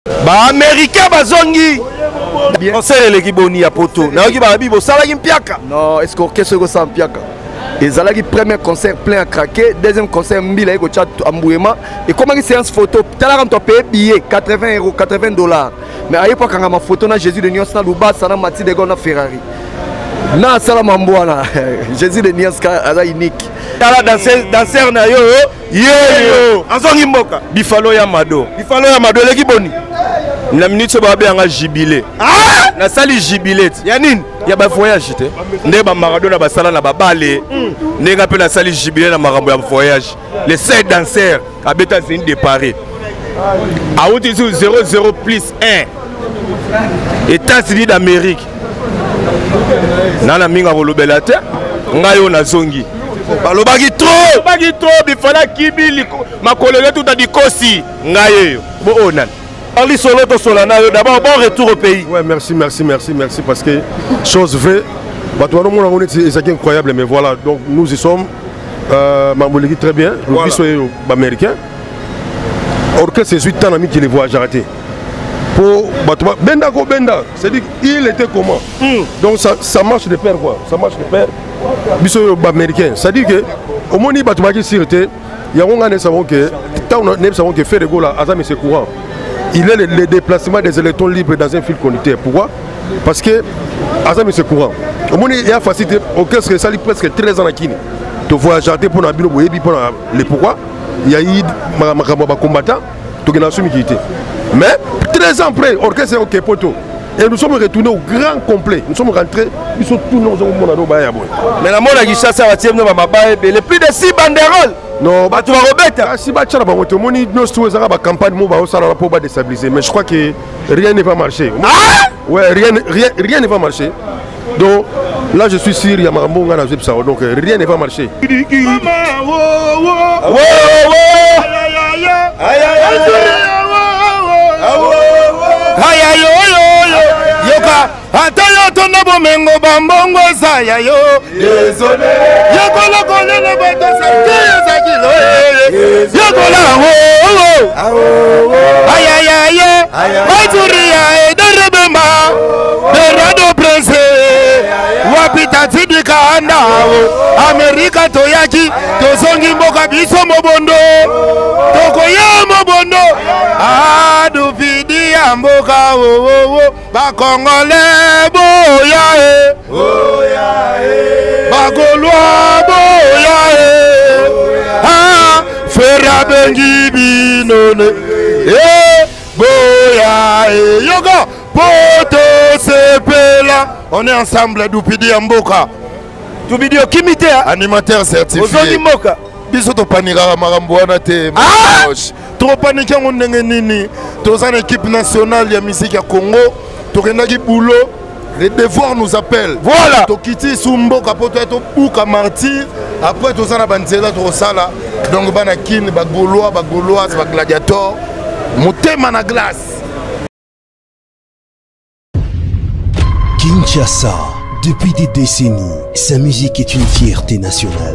Ba américain bazongi. Concert eleki boni ya poto. Na yoki ba bibo salaki mpiaka. Non, est-ce que orchestre ko sa mpiaka? Et Zalaki premier concert plein à craquer, deuxième concert mbila eko chat ambouema et comment une séance photo tala quand tu payes billet 80 €, 80 $. Mais à l'époque quand ma photo na Jésus de Nios na Luba sana Mati de Gona Ferrari. Na sala mamboana Jésus de Nios ka unique. Tala danser na yo yo azongi mboka Bifalo ya Mado eleki boni. Na minute ba be nga jubilé. Ah na sali jubilé. Ya nini? Ya ba voyage te. Nde ba Maradona ba sala na ba bale. Nde pe na sali jubilé na makambo ya voyage. Les 7 danseurs à États-Unis de Paris. A outi sur 00 plus 1. États-Unis d'Amérique. Nana minga kolobela te. Ngayo na zongi. Balobaki trop bifala kibili makolele tout a dit kosi ngayo. Bo onan. Parli solo to solana d'abord bon retour au pays. Ouais, merci parce que chose vraie. Bah toi on est incroyable mais voilà donc nous y sommes Mambolegi très bien, nous sommes américains. Orchestre c'est 8 ans ami qui les voit arrêter. Pour Benda, c'est-à-dire il était comment? Donc ça marche de pair quoi, ça marche de pair. Biso américain, c'est-à-dire que au moins il battu sûreté, il y a un savons que tant on savons que fait de gars là Azam c'est courant. Il est le déplacement des électrons libres dans un fil conducteur. Pourquoi? Parce que Azam c'est courant. Au moins il y a facilité orchestre ça presque 13 ans à Kini. Tu voyager pour na bilo boyebi pour les pourquoi? Il y a eu ma combattant, tu as assumé qui était. Mais 13 ans après, orchestre est OK poto. Et nous sommes retournés au grand complet. Nous sommes rentrés, ils sont tous nos hommes. Mais la mode a guiché ça va tirer les plus de 6 banderoles. Non, bah tu vas remettre. Si bah tu as monté, mon nous tous la campagne moi ça va pas déstabiliser. Mais je crois que rien ne va marcher. Ouais, rien ne va marcher. Donc là je suis sûr il y a Marambo ngana zepsa donc rien ne va marcher. Yoka atayo tona bomengo bambongo saya yo désolé yokola kolela bato sakaya sakilo yokola ayayaya ajuriaederebema derado prince wapita tidika andao Amerika toyaki tozongi mboka biso mobondo tokoya mobondo adupidi ya mboka bakongole boya bagolwa boya fera bengi binone boya yoga poto sepela on est ensemble dupidi ya mboka dupidi okimite animateur certifié ozongi mboka biso to panika makambo wana te trop paniqué on ndenge nini tozana équipe nationale ya musique ya Congo tokendaki boulot les devoirs nous appellent voilà tokiti sumboka poto to buka martyr après tozana banzela to sala donc bana kin ba gauloise ba gladiator motema na glace. Kinshasa, depuis des décennies, sa musique est une fierté nationale.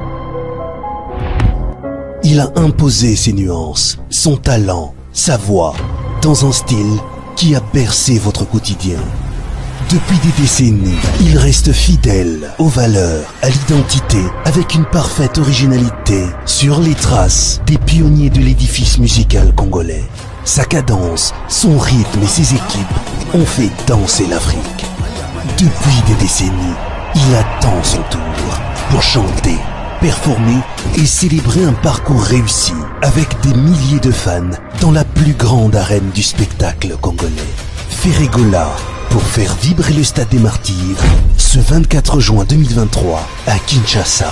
Il a imposé ses nuances, son talent, sa voix, dans un style qui a bercé votre quotidien. Depuis des décennies, il reste fidèle aux valeurs, à l'identité, avec une parfaite originalité sur les traces des pionniers de l'édifice musical congolais. Sa cadence, son rythme et ses équipes ont fait danser l'Afrique. Depuis des décennies, il attend son tour pour chanter, performer et célébrer un parcours réussi avec des milliers de fans dans la plus grande arène du spectacle congolais. Ferregola pour faire vibrer le Stade des Martyrs ce 24 juin 2023 à Kinshasa.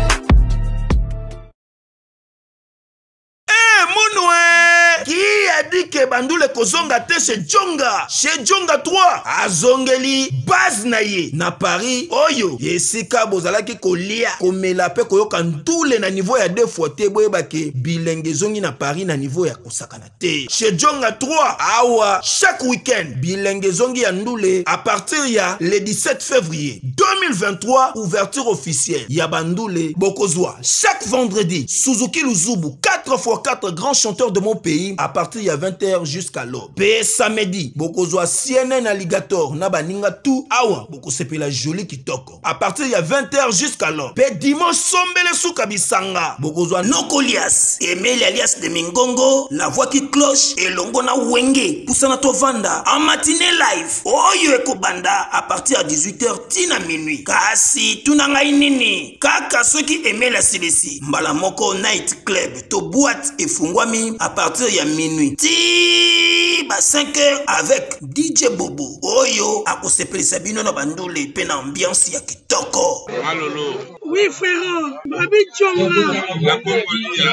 Qui a dit ke bandule kozonga te chez Djonga. Chez Djonga 3 azongeli base na ye na Paris oyo yesika bozalaki kolia komela pe koyoka ndule na niveau ya 2 fois te boyebake bilenge zongi na Paris na niveau ya kosakana te. Chez Djonga 3 awa chaque week-end bilenge zongi ya ndule à partir ya le 17 février 2023 ouverture officielle ya bandule bokozwa chaque vendredi Suzuki Luzubu 4x4 grands chanteurs de mon pays à partir ya 20h jusqu'à l'aube. Pe samedi bokozwa CNN Alligator na baninga tout awa bokosepela joli kitoko à partir ya 20h jusqu'à l'aube. Pe dimanche sombele suka bisanga bokozwa Nokolias Emeli alias de Mingongo la voix qui cloche elongo na wenge pusana tovanda en matinée live oyo ekobanda à partir à 18h tina minuit. Kasi tunangai nini kaka soki Emeli asilesi mbala moko night club to boîte efungwami à partir ya minuit ti ba 5h avec DJ Bobo oyo akosepelisa bino na bandule pe na ambiance ya kitoko. Malolo. Oui frère, Babi Djonga. La Congolia.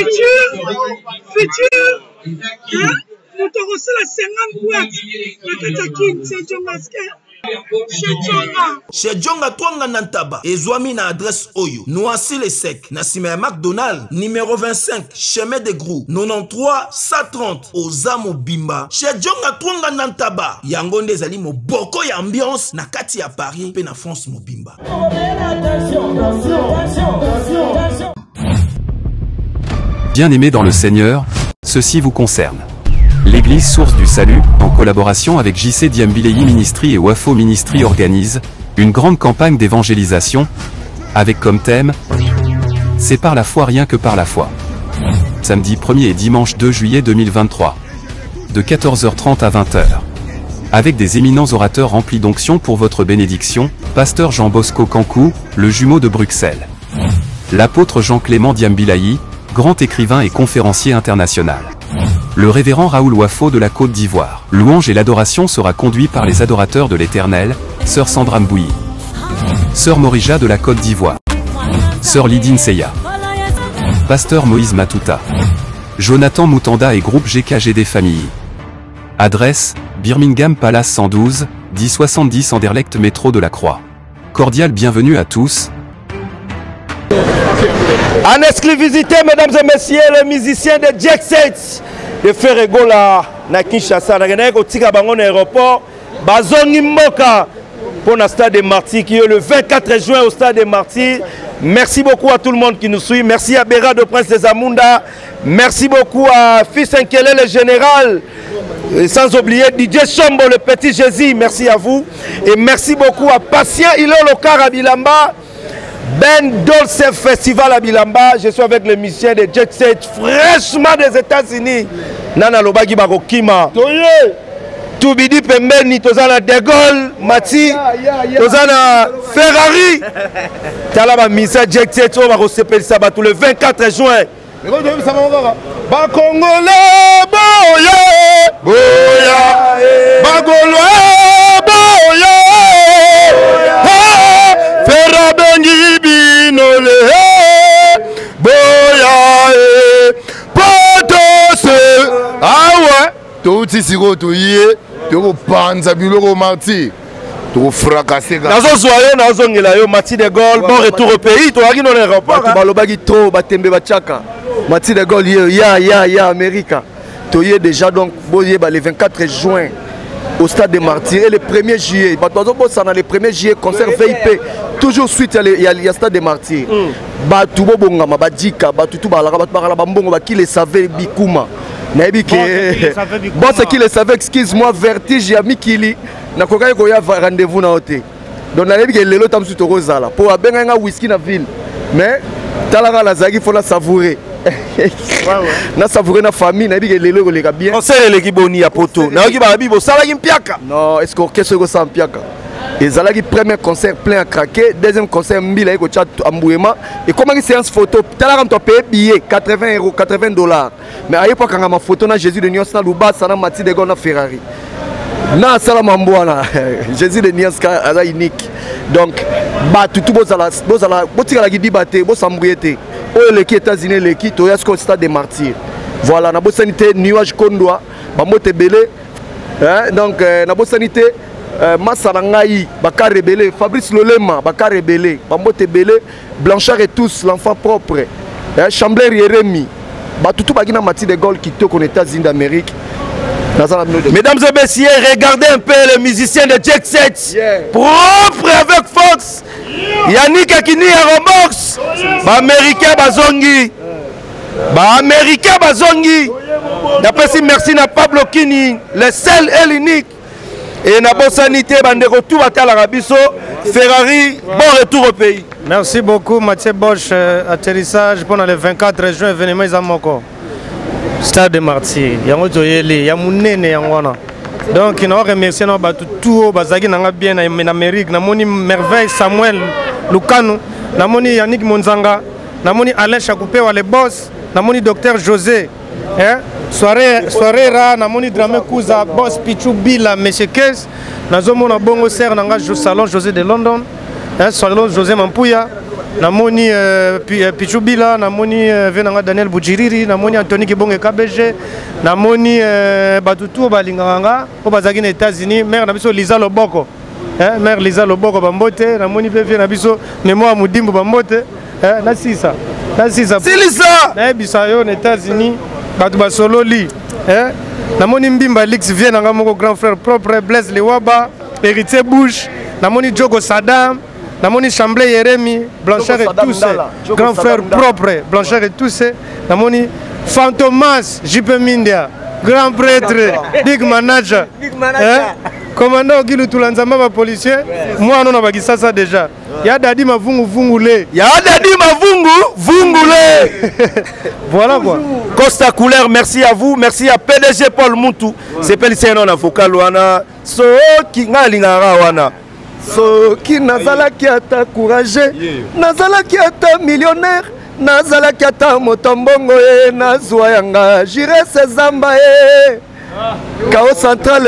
Futur. Hein? Nous te reçoit la 50 boîtes. La Katakin, c'est Djonga. Chez Djonga Twanga Nantaba ezwami na adresse oyo Noisy le Sec na sima ya McDonald numéro 25 chemin de Grou 93 130 Ozamo Bimba. Chez Djonga Twanga Nantaba yango nde ezali moboko ya ambiance na kati ya Paris pe na France mobimba. Bien-aimés dans le Seigneur, ceci vous concerne. L'église Source du Salut, en collaboration avec JC Diambilei Ministry et Wafo Ministry organise une grande campagne d'évangélisation, avec comme thème « C'est par la foi rien que par la foi ». Samedi 1er et dimanche 2 juillet 2023, de 14h30 à 20h. Avec des éminents orateurs remplis d'onction pour votre bénédiction, Pasteur Jean Bosco Kankou, le jumeau de Bruxelles. L'apôtre Jean-Clément Diambilei, grand écrivain et conférencier international. Le révérend Raoul Wafo de la Côte d'Ivoire. Louange et l'adoration sera conduit par les adorateurs de l'Éternel, Sœur Sandra Mbouyi, Sœur Morija de la Côte d'Ivoire, Sœur Lydine Seya, Pasteur Moïse Matuta, Jonathan Moutanda et groupe GKGD Famille. Adresse, Birmingham Palace 112, 1070 Anderlecht métro de la Croix. Cordial bienvenue à tous. En exclusivité, mesdames et messieurs, les musiciens de Jack Sates de Ferregola, na Kinshasa, na Tika Bangon aéroport, Bazongi Moka pour le stade des Martyrs qui est le 24 juin au stade des Martyrs. Merci beaucoup à tout le monde qui nous suit. Merci à Béra de Prince des Amunda. Merci beaucoup à Fils Nkele le général. Et sans oublier DJ Chombo le petit Jésus. Merci à vous. Et merci beaucoup à Patient Ilo Lokar à Bilamba. Ben Dolce Festival à Bilamba. Je suis avec les musiciens de Jet Set fraîchement des États-Unis. Nana Lobagi Barokima. Toubidi Pembeni, Tozana De Gaulle, Mati, Tozana Ferrari. Talaba Misa Jet Set, on va recevoir ça tout le 24 juin. Ba Congolais, boya, boya, ba Gaulois, boya, Ferrabengi binole, boya, Potos, ah ouais, tout ici retourné, tout panza biloko marti. Tout fracassé. Nazo soyo nazo ngela yo Mati de Gaulle, bon retour au pays, toi qui non aéroport. Balobagi trop, batembe bachaka. Mati de Gaulle, ya America. Toye déjà donc boye le 24 juin au stade des Martyrs et le 1er juillet. Dans le 1er juillet concert VIP. Toujours suite il y a stade des Martyrs. Batu bobonga mabadika, batu tout balara bambongo ba qui le savait bikuma. Nabi que bon c'est qui le savait, excuse-moi, vertige ya mikili. Na kokai ko ya rendez-vous na hôtel. Donc nabi que lelo tamsu to rozala pour abenga nga whisky na ville. Mais talaka la zagi faut la savourer. Na savourer na famille nabi que lelo ko leka bien. On sait les kiboni à poto. Na ki ba bibo sala ki mpiaka. Non, est-ce que orchestre ko sa mpiaka? Ezalaki premier concert plein à craquer, deuxième concert mbila ko chat ambouema et comment une séance photo talaka mto payer billet 80 €, 80 $. Mais à l'époque quand ma photo na Jésus de Nios na Luba sana Mati de Gaulle na Ferrari. Na sala mambwana Jésus de Nios ka unique. Donc ba tout bozala botika la gidi baté bo sambouyeté. O les États-Unis les qui to yasko stade des Martyrs. Voilà na bosanité nuage kondwa bambote belé donc na sanité Massarangaï Baka rebellé Fabrice Lolema Baka rebellé bambote belé Blanchard et tous l'enfant propre Chambler Yeremi Batutu Bagina Mati de Gaulle qui toque aux États-Unis d'Amérique. Mesdames et messieurs, regardez un peu les musiciens de Jet Set. Propre avec Fox. Yannick Akini Aerobox. Américain Bazongi. Américain Bazongi. D'après si merci n'a pas bloqué le seul et l'unique. Et n'a pas sanité, de retour à l'Arabiso. Ferrari, bon retour au pays. Merci beaucoup Mathieu Bosch, atterrissage pendant le 24 juin, événement Izamoko. Stade de Martyrs, yango joyeli, yamunene yangwana. Donc il nous remercie nos tout bazagi nanga bien en Amérique, namoni merveille Samuel Lukanu, namoni Yannick Monzanga, namoni Alain Chakoupé le boss, namoni docteur José. Soirée ra namoni Dramé Kouza, boss Pichou Bila, monsieur Kes, nazomona bongo ser nanga salon José de London, salon José Mampouya. Namoni Pichou Bila, namoni venanga Daniel Boudjiriri, namoni Anthony Kibonge KBG, namoni Batutu Balinganga, au bazaki aux États-Unis, mère nabiso Lisa Loboko, mère Lisa Loboko Bambote, namoni Bébé nabiso mémoire Moudimbo Bambote, Nasisa, c'est Lisa, Bisayo aux États-Unis, Batu Basolo Li, namoni Mbimba Lix vient nanga mon grand frère propre Blaise Lewaba, héritier Bush, namoni Djogo Saddam. Namoni Chamblé Yeremi, Blanchard et tous grand frère propre, Blanchard et tous Namoni Fantomas, JP Mindia, grand prêtre, big manager, commandant Guilou Toulanzamba, policier, moi on a dit ça déjà. Ya Dadi Mavungu Vungule. Ya Dadi Mavungu Vungule. Voilà quoi. Costa Couleur, merci à vous, merci à PDG Paul Moutou. C'est pas le avocat Luana, so qui n'a l'ingara wana. Soki nazalaki ata courageux, nazalaki ata millionnaire, nazalaki ata motombongo nazwa yanga jire sezamba Kao central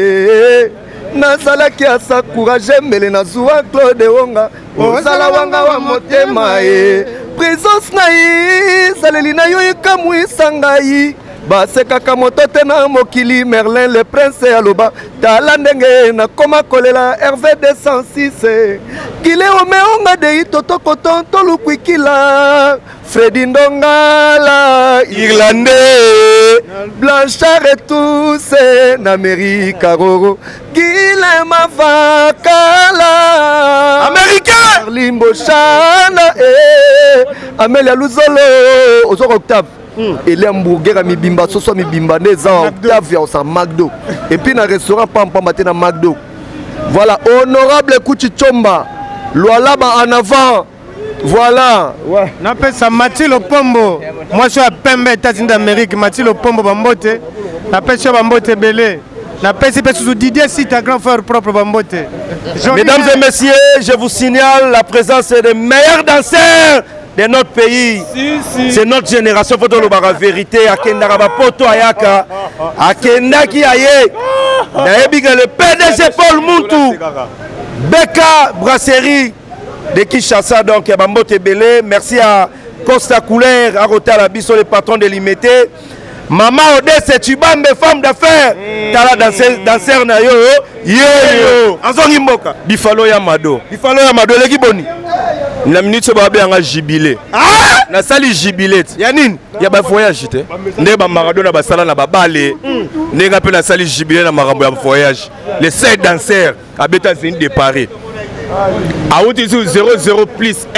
nazalaki asa courageux mbele nazwa Claude Wonga ozala wanga wa motema présence nayi zaleli na yo ekamwisa ngai basekaka moto te na mokili Merlin le prince aloba tala ndenge na koma kolela Hervé 206 kile omeonga de itotoko tonto lukwikila Freddy Ndongala Irlandais Blanchard et tous na Meri Karoro Gile Mavakala Américain Limbo Chana Amelia Luzolo Ozor Octave et les hamburgers à Mibimba, ce soit Mibimba, des Octave à McDo. Et puis dans le restaurant Pampa Matin à McDo. Voilà, honorable Kouchi Chomba, Loalaba en avant. Voilà. Ouais. N'appelle ça Mathilde Pombo. Moi je suis à Pembe, États-Unis d'Amérique. Mathilde Pombo Bambote. N'appelle ça Bambote Belé. N'appelle ça sous Didier si ta grand frère propre Bambote. Mesdames et messieurs, je vous signale la présence des meilleurs danseurs de notre pays. C'est notre génération. Faut dire la vérité. Akenda Rabapoto Ayaka. Akenda qui aye. Le PDG Paul Moutou. Beka Brasserie de Kinshasa. Donc Bambote Belé. Merci à Costa Couleur, à Rotel Abisso, le patron de l'Imité. Maman Odesse, tu bam mes femmes d'affaires. Tala danseur na yo. Yo. Anzongi Mboka. Bifalo Yamado. Bifalo Yamado. Leki boni. La minute babe anga jubilé. Ah! Na sali jubilé. Ya nini? Ya ba voyage te. Nde ba Maradona ba sala na ba bale. Nde nga pe na sali jubilé na marambo ya voyage. Les 7 danseurs à États-Unis de Paris. A outi sur 00 plus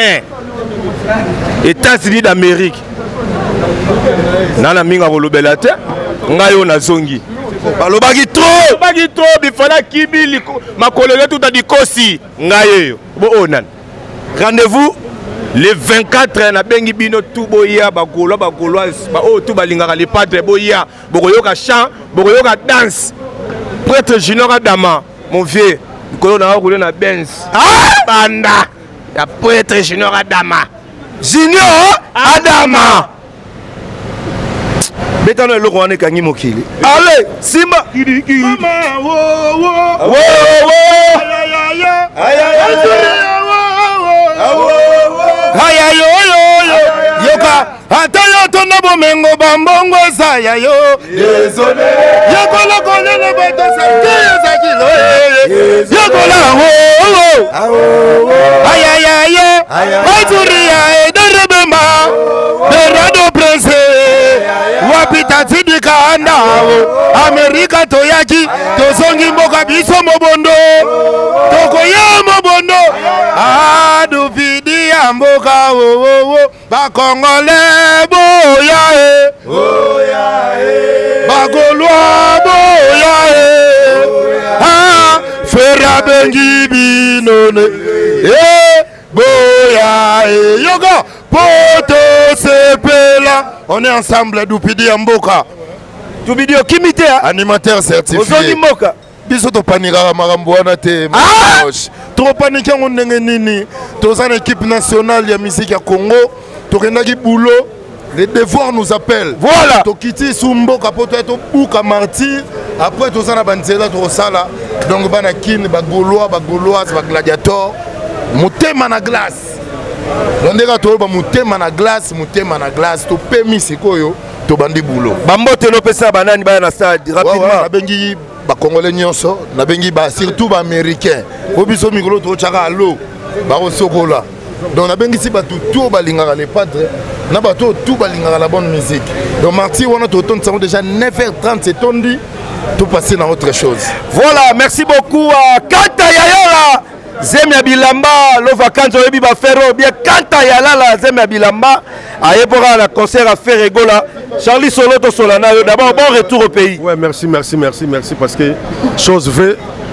1. États-Unis d'Amérique. Nana minga kolobela te. Ngayo na zongi. Balobaki trop, bifala kibi makolele tout a dit kosi. Ngayo. Bo onan. Rendez-vous le 24 na bengi bino tout boya bagolo bagoloise ba o tout balingaka les padres boya bokoyoka chant bokoyoka danse prêtre Junior Adama mon vieux kolo na rouler na Benz banda ya prêtre Junior Adama betano eloko wana ekangi mokili allez simba mama wo Aya yo yoka ata yo tona bomengo bambongo saya yo désolé yo Bola aïe aïe aïe Maïtouria et de Rebema de Rado Prince Wapita Tidika Andao Amerika Toyaki Tozongi Mboka Biso Mobondo Tokoya Mobondo Adupidi Mboka Bakongole Boya Bagolwa Boya Fera Bengi Binone Boya Yoga Poto Sepela. On est ensemble Dupidi Mboka. Dupidi Kimite animateur certifié. Biso to panika marambo wana te. Trop paniqué on nini. Tous en équipe nationale ya musique ya Congo. Tokendaki boulot. Les devoirs nous appellent. Voilà. Tokiti Sumbo Kapoto to Buka martyr. Après tout ça na banzela to sala. Donc bana kin ba Gaulois, ba Gauloises, ba gladiator. Motema na glace. Londeka to ba motema na glace, to pemi sikoyo to bandi boulot. Bambote no pesa banani ba na stade rapidement. Na bengi ba congolais nyonso, na bengi ba surtout ba américain. Obiso mikolo to chaka alo. Ba osokola. Donc na bengi si ba tout balingaka les padres. Na ba tout balingaka la bonne musique. Donc Marty on a tout temps déjà 9h30 c'est tondi. Tout passer dans autre chose. Voilà, merci beaucoup à Kanta Yayola. Zemia Bilamba, l'ova Kanzo Ebi Bafero, bien Kanta Yalala, Zemia Bilamba, à Ebora, la concert à Ferregola, Charlie Soloto Solana, d'abord bon retour au pays. Ouais, merci, parce que chose vraie,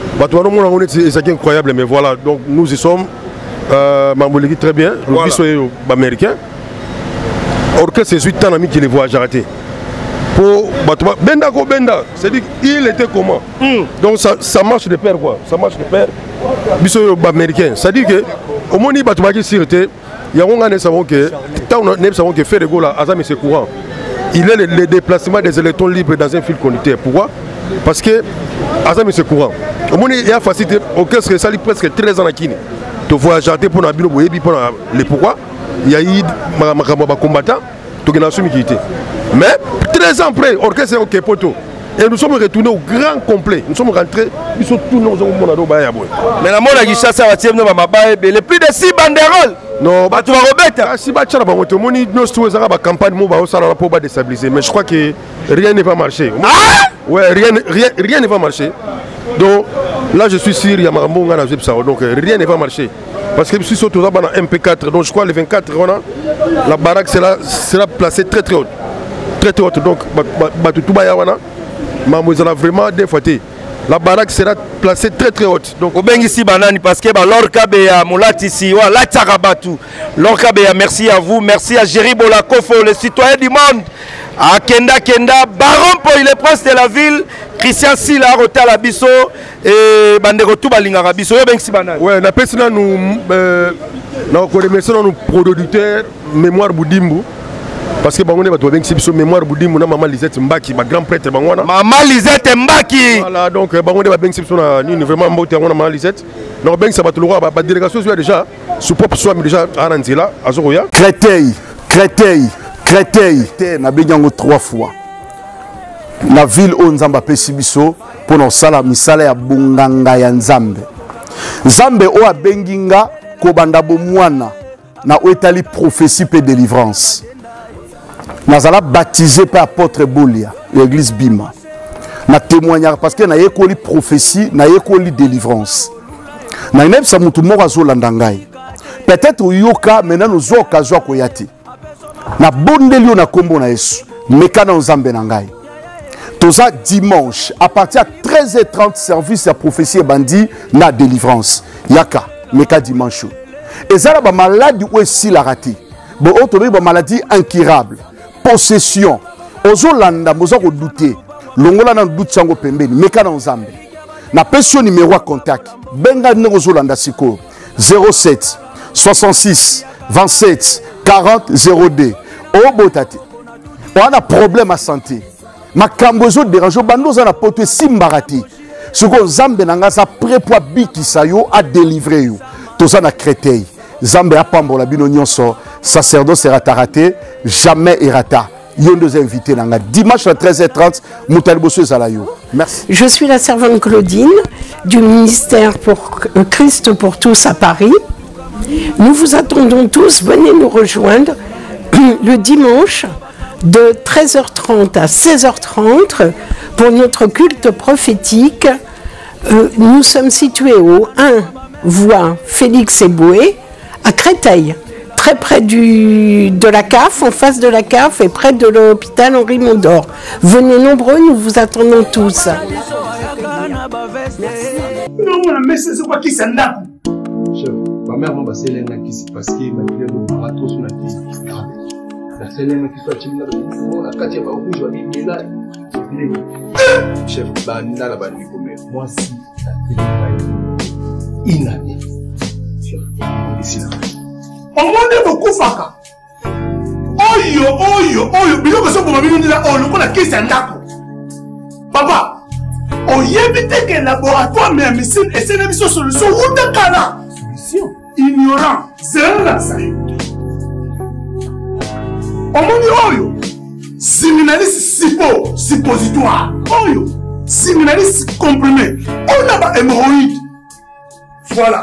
c'est incroyable, mais voilà, donc nous y sommes, Mamboliki très bien, le voilà. Soyez américain, orchestre c'est 8 ans amis qui les voient, j'ai raté. Pour Benda, c'est-à-dire il était comment donc ça marche de pair quoi, ça marche de pair. Biso américain, c'est-à-dire que au moins il y a un savons que fait de Gola Azam c'est courant. Il est le déplacement des électrons libres dans un fil conducteur. Pourquoi? Parce que Azam c'est courant. Au moins il y a facilité orchestre ça presque 13 ans à Kini. Tu vois janter pour Nabino Boyebi pour les pourquoi il y a eu ma combattant tu as assumé qui était. Mais 13 ans après orchestre c'est OK poto. Et nous sommes retournés au grand complet. Nous sommes rentrés, ils sont tous nos mais la mona qui chasse à les plus de 6 banderoles. Non, tu vas remettre. Si tu as une campagne pour déstabiliser, mais je crois que rien ne va marcher. Ouais, rien ne va marcher. Donc là, je suis sûr, il y a Marambo, donc rien ne va marcher. Parce que je suis surtout dans MP4, donc je crois que le 24, la baraque sera placée très haute. Très haute. Donc, Mamouza a vraiment défaité. La baraque sera placée très haute. Donc, au Bengissi Banani, parce que l'Orca Béa, Moulatisi, la Tsarabatu. L'Orca Béa, merci à vous, merci à Jerry Bolakofo, le citoyen du monde. À Kenda, Baron Poy, le prince de la ville, Christian Silla, Rotel Abisso et Bandero Toubalinga Abisso. Bengissi Banani. Ouais, nous remercions nos producteurs, Mémoire Boudimbo. Parce que on est mémoire Boudimbo, Maman Lisette Mbaki, ma grand prêtre Bangwana. Maman Lisette Mbaki. Voilà, donc on est vraiment Maman Lisette. Donc ben ça va tout le roi, la délégation soit déjà sous propre soit déjà à Rantila, à Zoroya. Créteil. Na benyango 3 fois. La ville où Nzamba Pesibiso pour nos sala misala ya bunganga ya Nzambe. Nzambe o abenginga ko banda bomwana na oetali prophétie pe délivrance. Nazala baptisé par apôtre Bolia, l'église Bima. Na témoignage parce que na yekoli prophétie, na yekoli délivrance. Na même ça mutu moko azolandangai. Peut-être yoka maintenant nous occasion koyati. Na bondeli na kombo na Yesu, meka na Nzambe na ngai. Toza dimanche à partir de 13h30 service ya prophétie bandi na délivrance. Yaka meka dimanche. Et ça ba maladie ou si la raté. Bon autre ba maladie incurable. Possession. Ozolanda moza ko douter. Longola na doute sango pembeni meka na Nzambe. Na pension numéro à contact. Benga ne ozolanda siko 07 66 27 40 02. Oh botate. On a problème à santé. Ma kambozo dérange bando za na poto simbarati. Soko Nzambe nanga za prépoa biki sayo a délivrer yo. Toza na Créteil. Nzambe apambola bino nyonso. Sacerdoce sera raté, jamais errata. Yon deux invités dimanche à 13h30 Moutali Bosso Zalayo. Merci. Je suis la servante Claudine du ministère pour Christ pour tous à Paris. Nous vous attendons tous, venez nous rejoindre le dimanche de 13h30 à 16h30 pour notre culte prophétique. Nous sommes situés au 1 voie Félix Eboué à Créteil, très près de la CAF, en face de la CAF et près de l'hôpital Henri Mondor. Venez nombreux, nous vous attendons tous. Ma mère m'a passé l'un qui s'est passé, ma mère m'a raté sur la tête. La seule qui soit timide, la quatrième fois où je vais aller là, chef, banana la banane comme moi si la télé inanée. Chef, ici là. On m'a beaucoup faka. Oyo, biloko so pour ma bino là, oh, le qu'on a qui c'est un d'accord. Papa, on y évite que laboratoire mais médecine et c'est une solution ou de cana. Ignorant, c'est là ça. Omoni oyo, séminaliste suppositoire, oyo, séminaliste comprimé, on a pas hémorroïde. Voilà.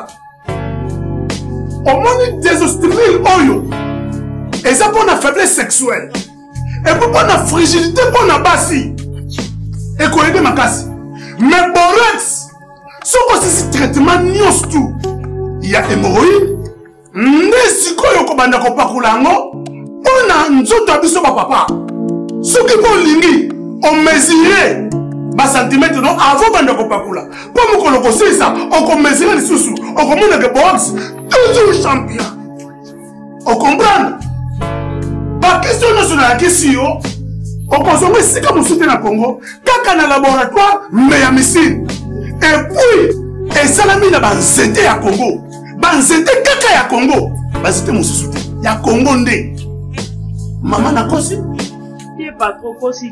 Omoni désostérile oyo, et ça pour la faiblesse sexuelle, et pour la fragilité pour la bassi, et qu'on aide ma casse. Mais borex, ce que c'est traitement nios tout. Il y a hémorroïde, nesiko yoko banda ko pakulango, on a nzoto abiso ba papa. Ce qui bon lingi, on mesure ba centimètre non avant banda ko pakula. Pour mo koloko ça, on ko mesure les sous, on ko mona que box toujours champion. On comprend? Ba question nationale la question, on consomme si comme soutien na Congo, kaka na laboratoire mais ya missile. Et puis, et salami na ba nzete ya Congo. Banzete kaka ya Congo. Banzete mosusu te. Ya Congo nde. Mama na kosi? Qui est pas trop kosi.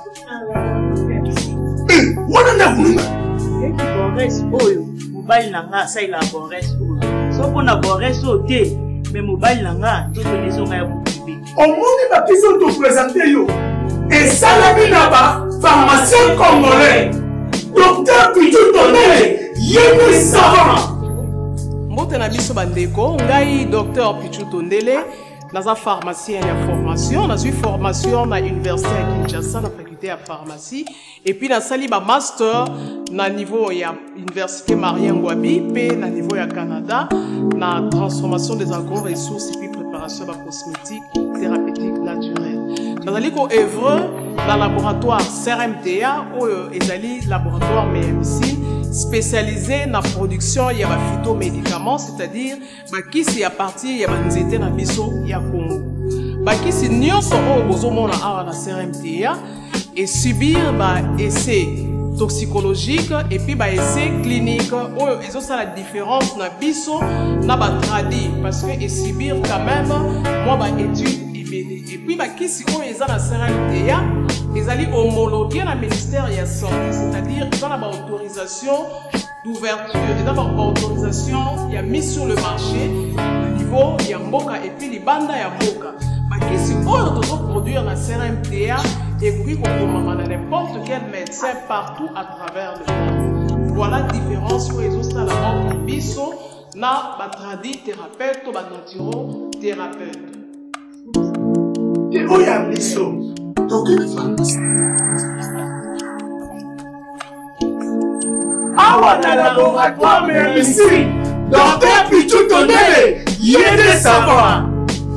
Wana na kununga. Eki Boris oyo. Mobile nanga sa ila Boris oyo. Soko na Boris ote. Mais mobile nanga toto leso nga ya bukibi. Omoni ba kiso to présenter yo. Et salami na ba pharmacien congolais. Docteur Pichu Tondele. Yémi savant. Mbote na biso bandeko, ngai docteur Pichu Tondele, naza pharmacien ya formation, nazui formation na université ya Kinshasa na faculté ya pharmacie et puis na sali ba master na niveau ya université Marien Ngouabi pe na niveau ya Canada na transformation des agro-ressources et puis préparation de cosmétiques thérapeutiques naturelles. Nazali ko œuvre dans laboratoire CRMTA ou ezali laboratoire MMC spécialisé dans la production de phytomédicaments, c'est-à-dire qui à partir de nzete na biso ya Congo. Qui si nyonso o bozomona awa na CRMTA et subir essai toxicologique et puis essai clinique ou ils ont ça la différence na biso na ba tradi parce que et subir quand même moi étude et puis qui si on est dans la CRMTA ils allaient homologuer le ministère de la Santé, c'est-à-dire qu'ils ont la autorisation d'ouverture, ils ont la autorisation, il y a mis sur le marché le niveau, il y a Mboka et puis les bandes il y a Mboka. Qui si on doit produire la CRMTA et puis qu'on n'importe quel médecin partout à travers le monde. Voilà la différence où ils ont ça la mort biso na batradi thérapeute ou naturo thérapeute. Et où y a biso? Donc une pharmacie. Awa na laboratoire mais ici, docteur Pichu Tondele, yéde savoir.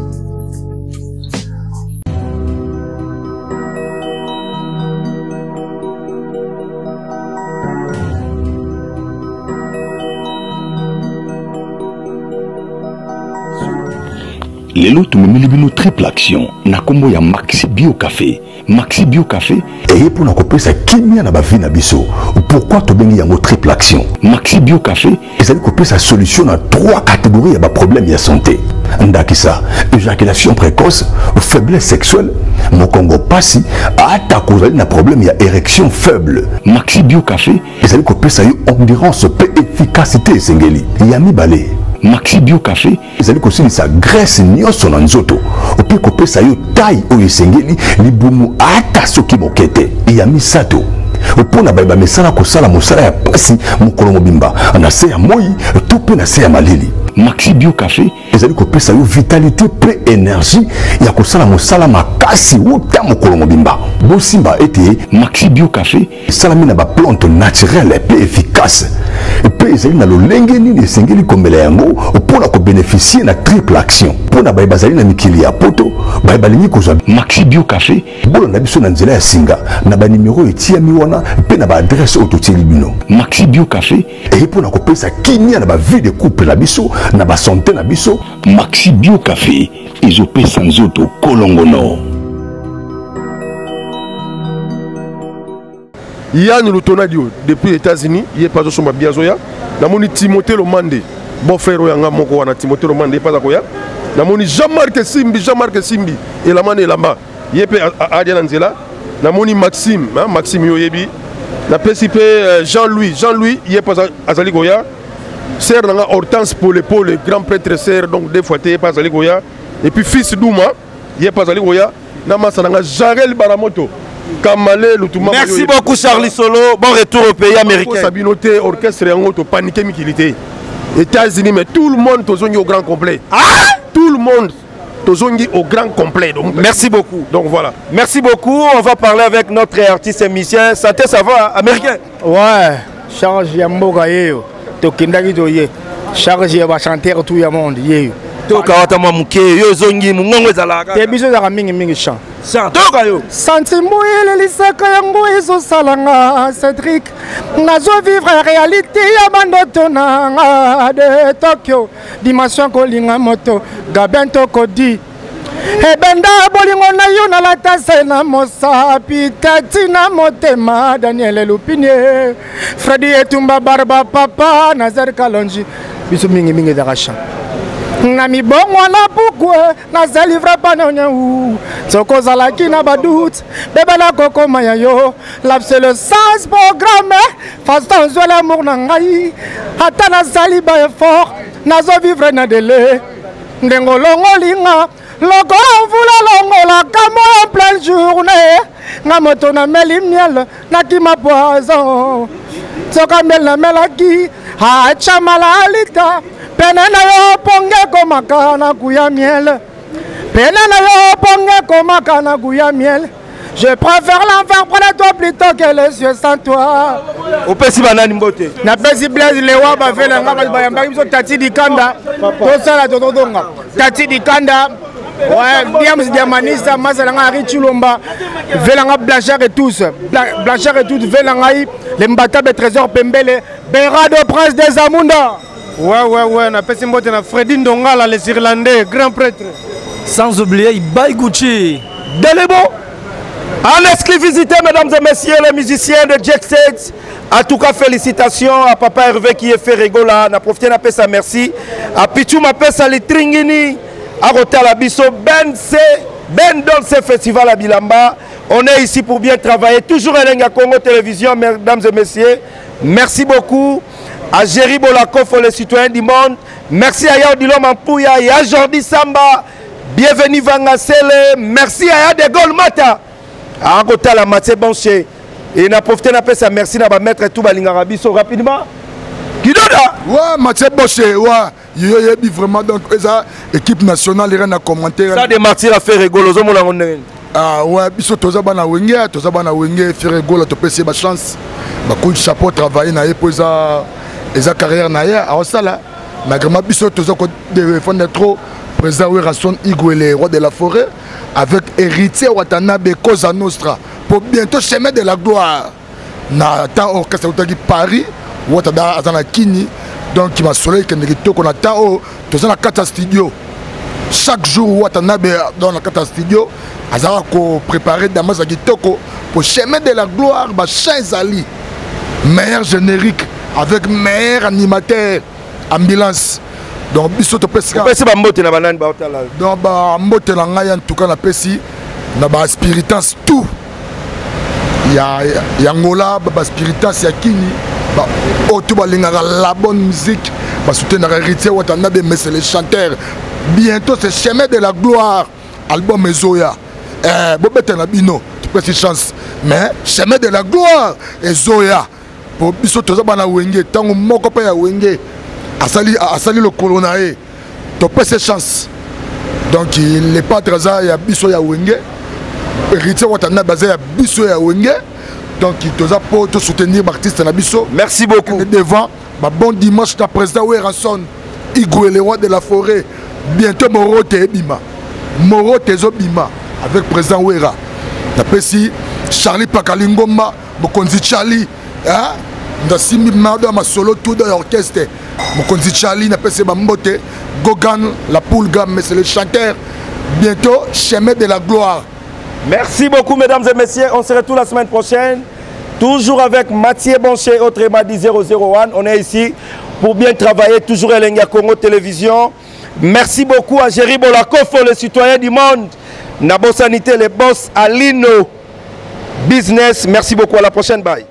Lelo tumemeli bino triple action na kombo ya Maxi Bio Café. Maxi Bio Café et pour na kopesa kimia na ba vie na biso. Pourquoi to bengi yango triple action? Maxi Bio Café ezali kopesa solution na 3 catégories ya ba problème ya santé. Ndakisa, éjaculation précoce, faiblesse sexuelle, mokongo pasi, ata kozali na problème ya érection faible. Maxi Bio Café ezali kopesa yo endurance pe efficacité sengeli. Yami balé Maxi Bio Café ezali kosilisa graisse nyonso na nzoto ope kopesa yo taille oyo esengeli libumu ata soki mokete ya misato opona bayeba misala kosala mosala ya pasi mokolo mobimba na se ya moi to mpe na se ya malili. Maxi Bio Café ezali kopesa yo vitalité pe énergie ya kosala mosala makasi wuta mokolo mobimba. Bosimba ete Maxi Bio Café esalami na baplante naturelle pe efficace pe ezali na lolenge nini esengeli komela yango mpona kobénéficie na triple action mpona bayeba bazali na mikili ya poto bayeba balingi kozwa Maxi Bio Café bolanda biso na nzela ya singa na banimero etiami wana mpe na baadresse oyo totieli bino. Maxi Bio Café eye mpona kopesa kimia na bavie de couple na biso na basante na biso. Maxi Bio Café ezopesa nzoto kolongono. Yann Lutonadio depuis les États-Unis, il est pas sur ma biazoya. Namoni Timothée Lomande, bon frère Oyanga Moko wana Timothée Lomande pas akoya. Namoni Jean-Marc Simbi et la mane là-bas. Il est Adiana Nzela. Namoni Maxime Yoyebi. La PCP Jean-Louis, il est pas Azali Goya. Sœur Nanga Hortense pour le grand prêtre sœur donc deux fois pas Azali Goya. Et puis fils Douma, il est pas Azali Goya. Namasa Nanga Jarel Baramoto. Merci beaucoup Charlie Solo, bon retour au pays américain. Sabinoté, orchestre et en paniqué Mikilité. États-Unis, mais tout le monde est au grand complet. Tout le monde est au grand complet. Donc, merci beaucoup. Donc voilà. Merci beaucoup. On va parler avec notre artiste et musicien. Santé, ça va, américain? Ouais, Charles Yamboga, Tokindagi Doye. Charles Yaba chanter tout le monde. Tokawatama muke, yo zongi, mungongo zalaka. Te biso za mingi chant. Toka yo. Santi mouille lisaka yango ezo salanga Cédric. Nazo vivre la réalité ya bandoto na de Tokyo. Dimension kolinga moto, Gaben Tokodi. Ebenda bolingo na yo na la tase na mosapi tati na motema Daniel Lupinier. Freddy Etumba Barba Papa Nazar Kalonji. Biso mingi d'arachan. Nami bon wana pourquoi na livre pas non soko zalaki na badout bébé la koko maya yo c'est le sens programme fast en l'amour na ngai ata na zali ba effort nazo vivre na délai ndengolongo linga loko vula longo la kamo en pleine journée na moto na meli miel na kima poison soka mel na melaki ha chamala alita Penana yo ponge komaka na kuya miel. Penana yo ponge komaka na kuya miel. Je préfère l'enfer près de toi plutôt que les cieux sans toi. Au pesi banani mbote. Na pesi blaze lewa ba vela ngaba bayamba biso tati dikanda. To sala to donga. Tati dikanda. Ouais, Diams Diamanista, Masalanga Richulomba, Velanga Blanchard et tous. Blanchard et tous, Velangaï, les Mbatabe Trésor Pembele, Berado Prince des Amunda. Ouais, na pesi mbote na Freddy Ndongala, les Irlandais, grand prêtre. Sans oublier Ibai Gucci, Delebo. En exclusivité, mesdames et messieurs, les musiciens de Jet Set. En tout cas, félicitations à Papa Hervé qui est fait rigola. On a profité de sa merci. À Pichou, ma pesa les Tringini. À Rotel Abisso, Ben dans ce festival à Bilamba. On est ici pour bien travailler. Toujours à Lenga Congo Télévision, mesdames et messieurs. Merci beaucoup. À Jerry Bolakov, les citoyens du monde. Merci à Yao Dilom Ampouya et à Jordi Samba. Bienvenue Vangasele. Merci à Yade Golmata. À Rotel la Maté Banché. Et on a profité de sa merci à mettre tout Balingarabiso rapidement. Qui donne? Ouais, Mathieu Boché, ouais. Il y a vraiment donc l'équipe nationale, il y a un commentaire. Ça des martyrs à faire rigolo. Ah ouais, biso toza bana wenge faire rigolo, tu peux essayer chance. Bah coup de chapeau travailler na pour eza carrière na ya. Alors ça là, na vraiment biso toza ko défendre trop président Werrason Igwele, roi de la forêt, avec héritier Watanabe Cosa Nostra pour bientôt chemin de la gloire. Na temps orchestre de Paris. Watada azana kini donc qui m'a soleil que nous qu'on attend dans la carte studio chaque jour Watanabe dans la carte studio azara ko préparer dans ma kitoko pour chemin de la gloire ba Chazali meilleur générique avec meilleur animateur ambulance donc biso to pesa ba mbote na banane ba otala donc ba mbote na ngai en tout cas na pesi na ba spiritance tout ya ngola ba spiritance ya kini oh, tu vas la bonne musique basoutenaka héritier Watanabe, mais c'est les chanteurs. Bientôt c'est Chemin de la Gloire, album Ezoya. Bobete Nabino, tu peux chance. Mais Chemin de la Gloire, Ezoya. Pour biso toza bana wenge, tango moko pa ya wenge. Asali le colonae. Tu peux cette chance. Donc il n'est pas très à biso ya wenge. Héritier Watanabe ya biso ya wenge. Donc il doit pour soutenir l'artiste Nabiso. Merci beaucoup. Devant, bon dimanche, la président Weranson, Igwe le roi de la forêt. Bientôt Moro Tebima. Moro Tezobima avec président Wera. Napesi Charlie Pakalingoma, Mokonzi Charlie. Hein? Dans Simi Mardo, ma solo tout dans l'orchestre. Mokonzi Charlie, Napesi Bambote, Gogan, la poule gamme, mais c'est le chanteur. Bientôt, Chemin de la Gloire. Merci beaucoup, mesdames et messieurs. On se retrouve la semaine prochaine. Toujours avec Mathieu Bonché, autre Madi 001. On est ici pour bien travailler. Toujours Elenga Congo Télévision. Merci beaucoup à Jerry Bolakofo, le citoyen du monde. Nabo Sanité, les boss Alino Business. Merci beaucoup. À la prochaine. Bye.